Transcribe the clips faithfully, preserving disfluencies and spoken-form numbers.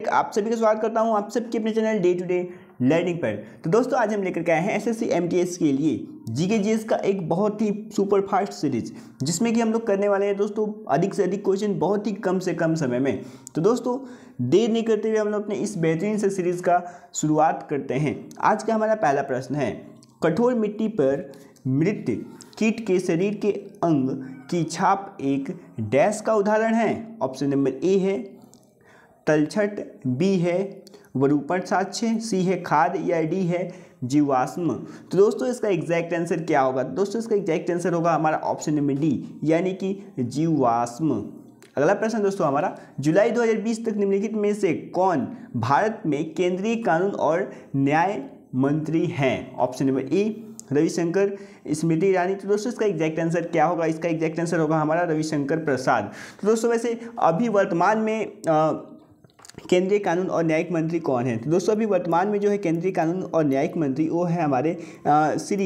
आप सभी का स्वागत करता हूं आप सबके अपने channel day to day learning पर। तो दोस्तों आज हम लेकर के आए हैं एसएससी एमटीएस के लिए जीके जीएस का एक बहुत ही सुपर फास्ट सीरीज, जिसमें कि हम लोग करने वाले हैं दोस्तों अधिक से अधिक क्वेश्चन बहुत ही कम से कम समय में। तो दोस्तों देर नहीं करते हुए हम लोग अपने इस बेहतरीन से सीरीज का शुरुआत करते हैं। आज का हमारा पहला प्रश्न है, कठोर मिट्टी पर मृत कीट के शरीर के अंग की छाप एक डैश का उदाहरण है। ऑप्शन नंबर ए है तलछट, बी है वरूपण साक्ष्य, सी है खाद या डी है जीवाश्म। तो दोस्तों इसका एग्जैक्ट आंसर क्या होगा? दोस्तों इसका एग्जैक्ट आंसर होगा हमारा ऑप्शन नंबर डी यानी कि जीवाश्म। अगला प्रश्न दोस्तों हमारा, जुलाई दो हज़ार बीस तक निम्नलिखित में से कौन भारत में केंद्रीय कानून और न्याय मंत्री हैं? Option number A Ravishankar Smriti Irani. तो दोस्तों इसका एग्जैक्ट आंसर क्या होगा? इसका एग्जैक्ट आंसर होगा हमारा रविशंकर प्रसाद। तो दोस्तों वैसे अभी वर्तमान में आ, केंद्रीय कानून और न्यायिक मंत्री कौन है? तो दोस्तों अभी वर्तमान में जो है केंद्रीय कानून और न्यायिक मंत्री वो है हमारे श्री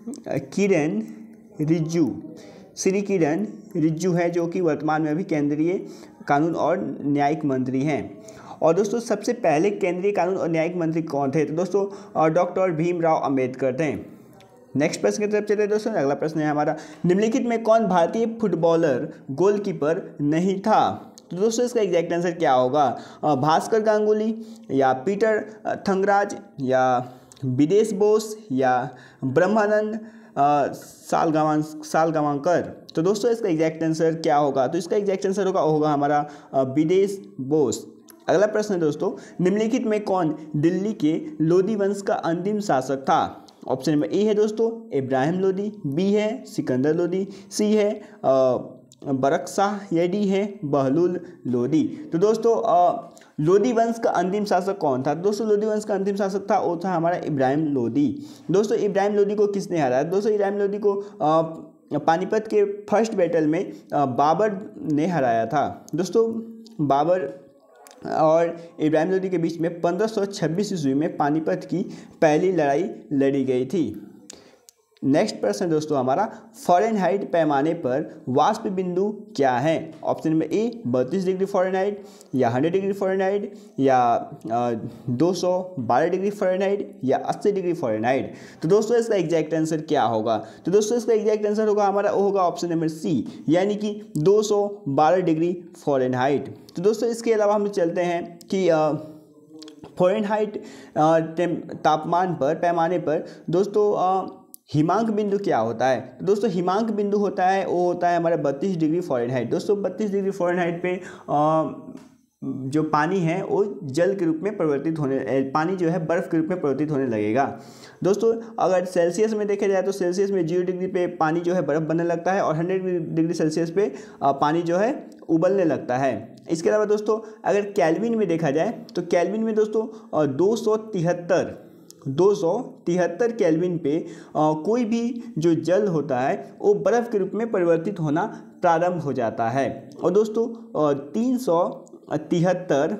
किरण रिजिजू। श्री किरण रिजिजू है जो कि वर्तमान में अभी केंद्रीय कानून और न्यायिक मंत्री हैं। और दोस्तों सबसे पहले केंद्रीय कानून और न्यायिक मंत्री कौन थे? तो दोस्तों डॉक्टर भीमराव अंबेडकर थे। नेक्स्ट प्रश्न की तरफ चलते हैं दोस्तों। अगला प्रश्न है हमारा, निम्नलिखित में कौन भारतीय फुटबॉलर गोलकीपर नहीं था? तो दोस्तों इसका एग्जैक्ट आंसर क्या होगा? भास्कर गांगुली या पीटर थंगराज या विदेश बोस या ब्रह्मानंद सालगावां सालगावांकर। तो दोस्तों इसका एग्जैक्ट आंसर क्या होगा? तो इसका एग्जैक्ट आंसर होगा होगा हमारा विदेश बोस। अगला प्रश्न है दोस्तों, निम्नलिखित में कौन दिल्ली के लोधी वंश का अंतिम शासक था? ऑप्शन नंबर ए है दोस्तों इब्राहिम लोदी, बी है सिकंदर लोदी, सी है आ, बरक शाह या डी है बहलूल लोदी। तो दोस्तों लोदी वंश का अंतिम शासक कौन था? दोस्तों लोदी वंश का अंतिम शासक था वो था हमारा इब्राहिम लोदी। दोस्तों इब्राहिम लोदी को किसने हराया? दोस्तों इब्राहिम लोदी को आ, पानीपत के फर्स्ट बैटल में आ, बाबर ने हराया था। दोस्तों बाबर और इब्राहिम लोदी के बीच में पंद्रह सौ छब्बीस ईस्वी में पानीपत की पहली लड़ाई लड़ी गई थी। नेक्स्ट प्रश्न दोस्तों हमारा, फ़ारेनहाइट पैमाने पर वाष्प बिंदु क्या है? ऑप्शन नंबर ए बत्तीस डिग्री फ़ारेनहाइट या सौ डिग्री फ़ारेनहाइट या दो सौ बारह डिग्री फ़ारेनहाइट या अस्सी डिग्री फ़ारेनहाइट। तो दोस्तों इसका एग्जैक्ट आंसर क्या होगा? तो दोस्तों इसका एग्जैक्ट आंसर होगा हमारा वो होगा ऑप्शन नंबर सी यानी कि दो सौ बारह डिग्री फ़ारेनहाइट। तो दोस्तों इसके अलावा हम चलते हैं कि फ़ारेनहाइट तापमान पर पैमाने पर दोस्तों आ, हिमांक बिंदु क्या होता है? तो दोस्तों हिमांक बिंदु होता है वो होता है हमारा बत्तीस डिग्री फ़ारेनहाइट। दोस्तों बत्तीस डिग्री फ़ारेनहाइट पे आ, जो पानी है वो जल के रूप में परिवर्तित होने पानी जो है बर्फ़ के रूप में परिवर्तित होने लगेगा। दोस्तों अगर सेल्सियस में देखा जाए तो सेल्सियस में जीरो डिग्री पे पानी जो है बर्फ़ बनने लगता है और हंड्रेड डिग्री सेल्सियस पे पानी जो है उबलने लगता है। इसके अलावा दोस्तों अगर केल्विन में देखा जाए तो केल्विन में दोस्तों दो सौ तिहत्तर दो सौ तिहत्तर केल्विन पे आ, कोई भी जो जल होता है वो बर्फ़ के रूप में परिवर्तित होना प्रारंभ हो जाता है। और दोस्तों तीन सौ तिहत्तर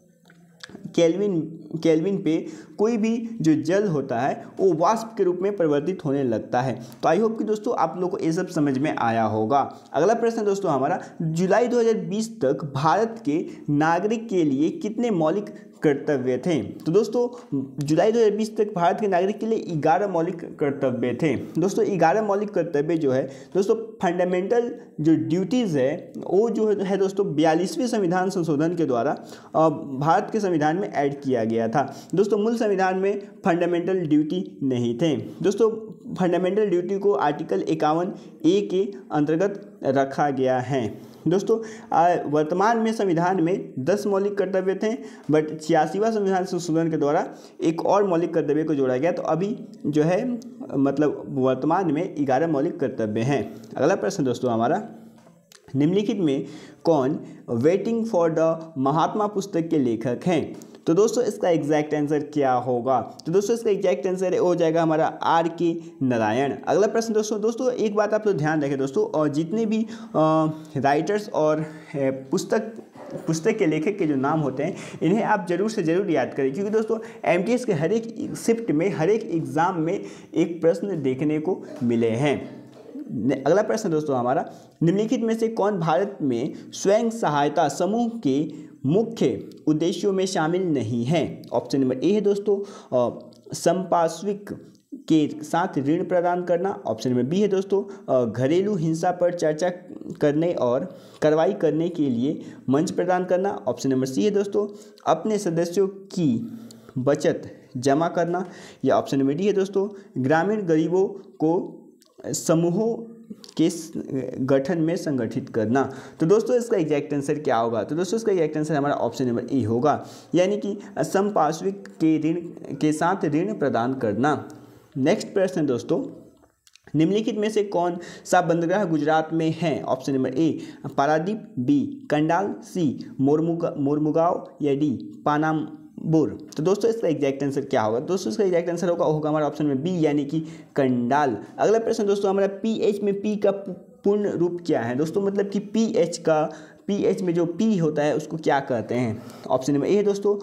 केल्विन केल्विन पे कोई भी जो जल होता है वो वाष्प के रूप में परिवर्तित होने लगता है। तो आई होप कि दोस्तों आप लोग को ये सब समझ में आया होगा। अगला प्रश्न दोस्तों हमारा, जुलाई दो हज़ार बीस तक भारत के नागरिक के लिए कितने मौलिक कर्तव्य थे? तो दोस्तों जुलाई दो हज़ार बीस तक भारत के नागरिक के लिए ग्यारह मौलिक कर्तव्य थे। दोस्तों ग्यारह मौलिक कर्तव्य जो है दोस्तों फंडामेंटल जो ड्यूटीज़ है वो जो है दोस्तों बयालीसवें संविधान संशोधन के द्वारा भारत के संविधान में ऐड किया गया था। दोस्तों मूल संविधान में फंडामेंटल ड्यूटी नहीं थे। दोस्तों फंडामेंटल ड्यूटी को आर्टिकल इक्यावन ए के अंतर्गत रखा गया है। दोस्तों वर्तमान में संविधान में दस मौलिक कर्तव्य थे, बट छियासीवां संविधान संशोधन के द्वारा एक और मौलिक कर्तव्य को जोड़ा गया, तो अभी जो है मतलब वर्तमान में ग्यारह मौलिक कर्तव्य हैं। अगला प्रश्न दोस्तों हमारा, निम्नलिखित में कौन वेटिंग फॉर द महात्मा पुस्तक के लेखक हैं? तो दोस्तों इसका एग्जैक्ट आंसर क्या होगा? तो दोस्तों इसका एग्जैक्ट आंसर हो जाएगा हमारा आर के नारायण। अगला प्रश्न दोस्तों दोस्तों एक बात आप लोग ध्यान रखें दोस्तों, और जितने भी राइटर्स और पुस्तक पुस्तक के लेखक के जो नाम होते हैं इन्हें आप जरूर से जरूर याद करें, क्योंकि दोस्तों एमटीएस के हर एक शिफ्ट में हर एक एग्ज़ाम में एक प्रश्न देखने को मिले हैं। अगला प्रश्न दोस्तों हमारा, निम्नलिखित में से कौन भारत में स्वयं सहायता समूह के मुख्य उद्देश्यों में शामिल नहीं है। ऑप्शन नंबर ए है दोस्तों संपार्श्विक के साथ ऋण प्रदान करना। ऑप्शन नंबर बी है दोस्तों घरेलू हिंसा पर चर्चा करने और कार्रवाई करने के लिए मंच प्रदान करना। ऑप्शन नंबर सी है दोस्तों अपने सदस्यों की बचत जमा करना। या ऑप्शन नंबर डी है दोस्तों ग्रामीण गरीबों को समूहों के गठन में संगठित करना। तो दोस्तों इसका एग्जैक्ट आंसर क्या होगा? तो दोस्तों इसका एग्जैक्ट आंसर हमारा ऑप्शन नंबर ए होगा, यानी कि समपार्श्विक के ऋण के साथ ऋण प्रदान करना। नेक्स्ट प्रश्न दोस्तों, निम्नलिखित में से कौन सा बंदरगाह गुजरात में है? Option number A Paradip, B Kandla, C Mormugao Mormugao या डी पानामबुर। तो दोस्तों इसका एग्जैक्ट आंसर क्या होगा? दोस्तों इसका एग्जैक्ट आंसर होगा होगा हमारा ऑप्शन में बी, यानी कि कंडाल। अगला प्रश्न दोस्तों हमारा पीएच में पी का पूर्ण रूप क्या है? दोस्तों मतलब कि पीएच का पीएच में जो पी होता है उसको क्या कहते हैं? ऑप्शन नंबर ए है दोस्तों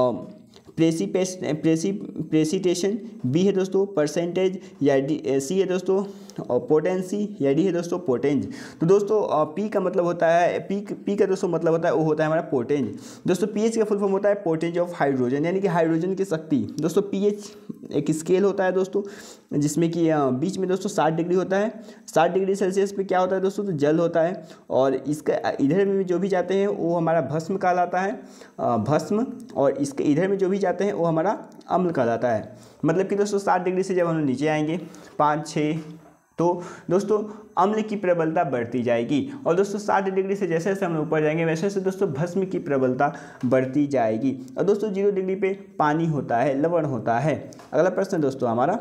प्रेसिपेस प्रेसी प्रेसिटेशन, बी है दोस्तों परसेंटेज, या डी सी है दोस्तों पोटेंसी, या डी है दोस्तों पोटेंज। तो दोस्तों पी का मतलब होता है पी पी का दोस्तों मतलब होता है वो होता है हमारा पोटेंज। दोस्तों पीएच का फुल फॉर्म होता है पोटेंज ऑफ हाइड्रोजन, यानी कि हाइड्रोजन की शक्ति। दोस्तों पीएच एक स्केल होता है दोस्तों जिसमें कि बीच में दोस्तों साठ डिग्री होता है। साठ डिग्री सेल्सियस पे क्या होता है दोस्तों? तो जल होता है, और इसका इधर में जो भी जाते हैं वो हमारा भस्म कहलाता है भस्म, और इसके इधर में जो भी जाते हैं वो हमारा अम्ल कहलाता है। मतलब कि दोस्तों साठ डिग्री से जब हम नीचे आएंगे पाँच छः, तो दोस्तों अम्ल की प्रबलता बढ़ती जाएगी, और दोस्तों साठ डिग्री से जैसे जैसे हम ऊपर जाएंगे वैसे वैसे दोस्तों भस्म की प्रबलता बढ़ती जाएगी। और दोस्तों जीरो डिग्री पे पानी होता है, लवण होता है। अगला प्रश्न दोस्तों हमारा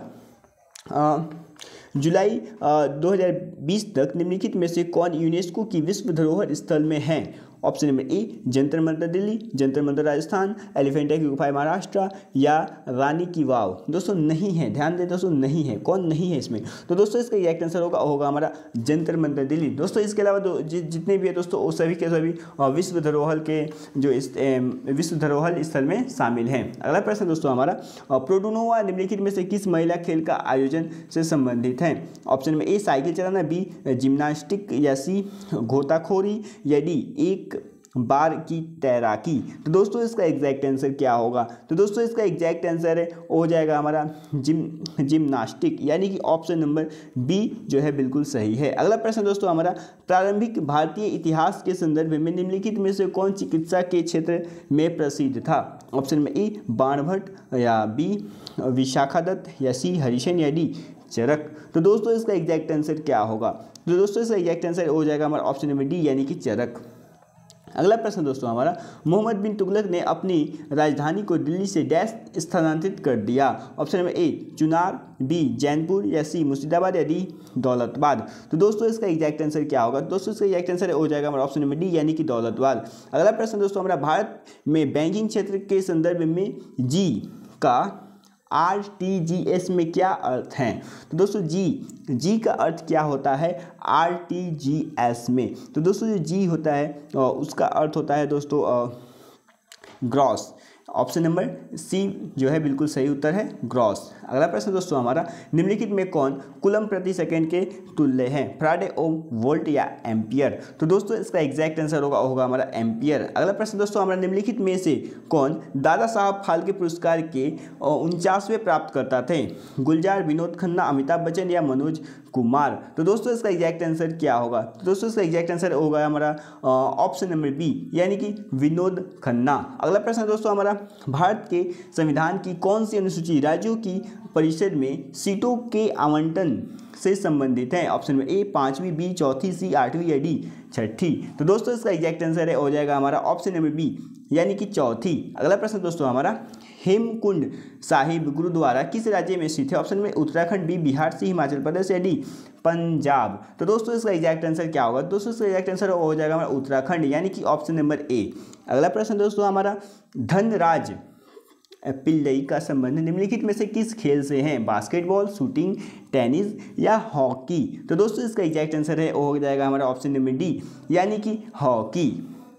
आ, जुलाई दो हज़ार बीस तक निम्नलिखित में से कौन यूनेस्को की विश्व धरोहर स्थल में है? Option number A Jantar Mantar Delhi, Jantar Mantar Rajasthan, Elephanta की गुफाएं महाराष्ट्र, या रानी की वाव। दोस्तों नहीं है, ध्यान दें दोस्तों नहीं है। कौन नहीं है इसमें? तो दोस्तों इसका एग्जैक्ट आंसर होगा होगा हमारा जंतर मंतर दिल्ली। दोस्तों इसके अलावा दो जि, जितने भी है दोस्तों वो सभी के सभी विश्व धरोहर के जो इस विश्व धरोहर स्थल में शामिल हैं। अगला प्रश्न दोस्तों हमारा प्रोडुनोवा निम्नलिखित में से किस महिला खेल का आयोजन से संबंधित है? ऑप्शन में ए साइकिल चलाना, बी जिम्नास्टिक, या सी गोताखोरी, या डी एक बार की तैराकी। तो दोस्तों इसका एग्जैक्ट आंसर क्या होगा? तो दोस्तों इसका एग्जैक्ट आंसर है हो जाएगा हमारा जिम जिम्नास्टिक, यानी कि ऑप्शन नंबर बी जो है बिल्कुल सही है। अगला प्रश्न दोस्तों हमारा प्रारंभिक भारतीय इतिहास के संदर्भ में निम्नलिखित में से कौन चिकित्सा के क्षेत्र में प्रसिद्ध था? ऑप्शन में ए बाणभट्ट, या बी विशाखादत्त, या सी हरिशन, या डी चरक। तो दोस्तों इसका एग्जैक्ट आंसर क्या होगा? तो दोस्तों इसका एग्जैक्ट आंसर हो जाएगा हमारा ऑप्शन नंबर डी, यानी कि चरक। अगला प्रश्न दोस्तों हमारा मोहम्मद बिन तुगलक ने अपनी राजधानी को दिल्ली से डैश स्थानांतरित कर दिया? Option number A Chunar, B Jainpur, या सी मुर्शिदाबाद, या डी दौलताबाद। तो दोस्तों इसका एग्जैक्ट आंसर क्या होगा? दोस्तों इसका एग्जैक्ट आंसर हो जाएगा हमारा ऑप्शन नंबर डी, यानी कि दौलताबाद। अगला प्रश्न दोस्तों हमारा भारत में बैंकिंग क्षेत्र के संदर्भ में जी का आर टी जी एस में क्या अर्थ हैं? तो दोस्तों जी जी का अर्थ क्या होता है आर टी जी एस में? तो दोस्तों जो जी होता है उसका अर्थ होता है दोस्तों ग्रॉस। ऑप्शन नंबर सी जो है बिल्कुल सही उत्तर है ग्रॉस। अगला प्रश्न दोस्तों हमारा निम्नलिखित में कौन कूलम प्रति सेकंड के तुल्य है? फैराडे, ओम, वोल्ट, या एम्पियर। तो दोस्तों इसका एग्जैक्ट आंसर होगा होगा हमारा एम्पियर। अगला प्रश्न दोस्तों हमारा निम्नलिखित में से कौन दादा साहब फाल्के पुरस्कार के उनचासवें प्राप्त करता थे? गुलजार, विनोद खन्ना, अमिताभ बच्चन, या मनोज कुमार। तो दोस्तों इसका एग्जैक्ट आंसर क्या होगा? तो दोस्तों इसका एग्जैक्ट आंसर होगा हमारा ऑप्शन नंबर बी, यानी कि विनोद खन्ना। अगला प्रश्न दोस्तों हमारा भारत के संविधान की कौन सी अनुसूची राज्यों की परिषद में सीटों के आवंटन से संबंधित है? ऑप्शन में ए पांचवी, बी चौथी, सी आठवीं, या डी छठी। तो दोस्तों इसका एग्जैक्ट आंसर है हो जाएगा हमारा ऑप्शन नंबर बी, यानी कि चौथी। अगला प्रश्न दोस्तों हमारा हेमकुंड साहिब गुरुद्वारा किस राज्य में स्थित है? ऑप्शन में उत्तराखंड, बी बिहार, सी हिमाचल प्रदेश, या डी पंजाब। तो दोस्तों इसका एग्जैक्ट आंसर क्या होगा? दोस्तों इसका एग्जैक्ट आंसर हो जाएगा हमारा उत्तराखंड, यानी कि ऑप्शन नंबर ए। अगला प्रश्न दोस्तों हमारा धनराज पिल्लई का संबंध निम्नलिखित में से किस खेल से है? बास्केटबॉल, शूटिंग, टेनिस, या हॉकी। तो दोस्तों इसका एग्जैक्ट आंसर है हो जाएगा हमारा ऑप्शन नंबर डी, यानी कि हॉकी।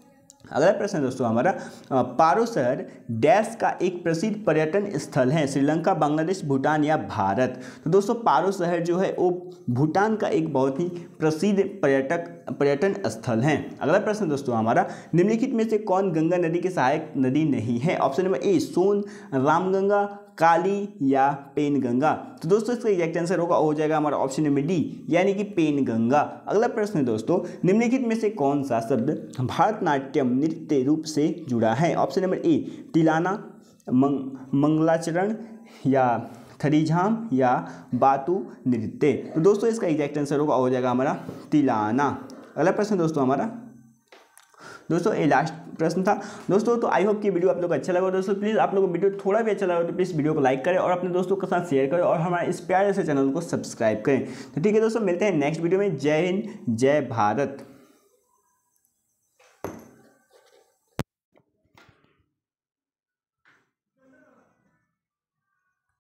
अगला प्रश्न है दोस्तों हमारा, पारो शहर डैश का एक प्रसिद्ध पर्यटन स्थल है, श्रीलंका, बांग्लादेश, भूटान या भारत। तो दोस्तों पारो शहर जो है वो भूटान का एक बहुत ही प्रसिद्ध पर्यटक पर्यटन स्थल है। अगला प्रश्न दोस्तों हमारा, निम्नलिखित में से कौन गंगा नदी की सहायक नदी नहीं है? Option number A Son, Ramganga, Kali या पेनगंगा। तो दोस्तों इसका एग्जैक्ट आंसर होगा हो जाएगा हमारा ऑप्शन नंबर डी यानी कि पेनगंगा। अगला प्रश्न है दोस्तों, निम्नलिखित में से कौन सा शब्द भरतनाट्यम नृत्य रूप से जुड़ा है? ऑप्शन नंबर ए तिलाना, मंग मंगलाचरण या थरीझाम या बातु नृत्य। तो दोस्तों इसका एग्जैक्ट आंसर होगा हो जाएगा हमारा तिलाना। अगला प्रश्न दोस्तों हमारा, दोस्तों ये लास्ट प्रश्न था दोस्तों। तो आई होप कि वीडियो आप लोग को अच्छा लगा दोस्तों। प्लीज़ आप लोगों को वीडियो थोड़ा भी अच्छा लगा तो प्लीज़ वीडियो को लाइक करें और अपने दोस्तों के साथ शेयर करें और हमारे इस प्यारे से चैनल को सब्सक्राइब करें। तो ठीक है दोस्तों, मिलते हैं नेक्स्ट वीडियो में। जय हिंद, जय भारत।